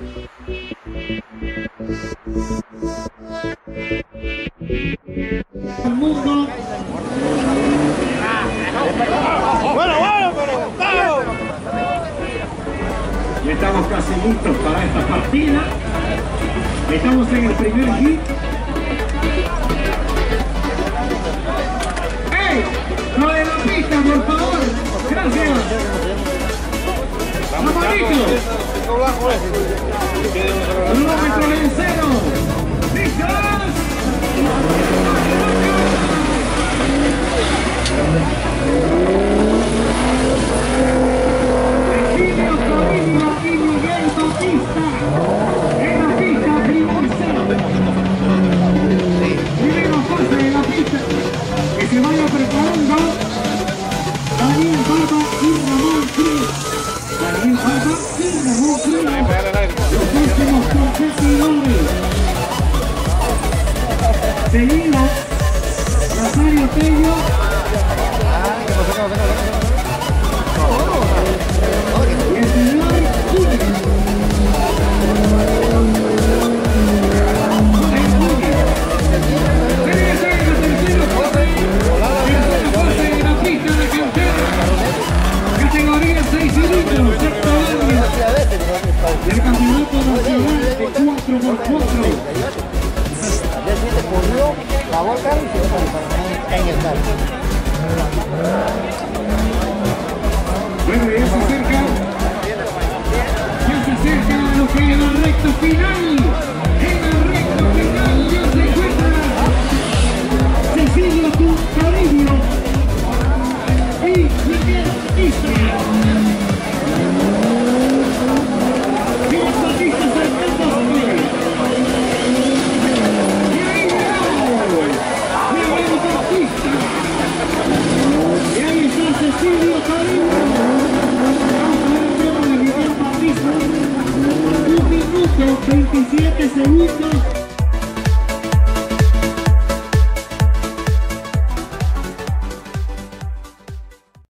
El mundo. Bueno, pero vamos. Y estamos casi listos para esta partida. Estamos en el primer hit. ¡Ey! ¡Lo de la pista, por favor! ¡Gracias! ¡Amarito! ¡Kilómetro en cero! ¡Listos! Virgilio Toribio y Miguel Bautista en la pista primera. Primera fase de la pista. Que se vaya preparando Daniel Barba y Ramón Cruz. Daniel Barba y Ramón Cruz. Los últimos competidores. Seguido Rosario Tello.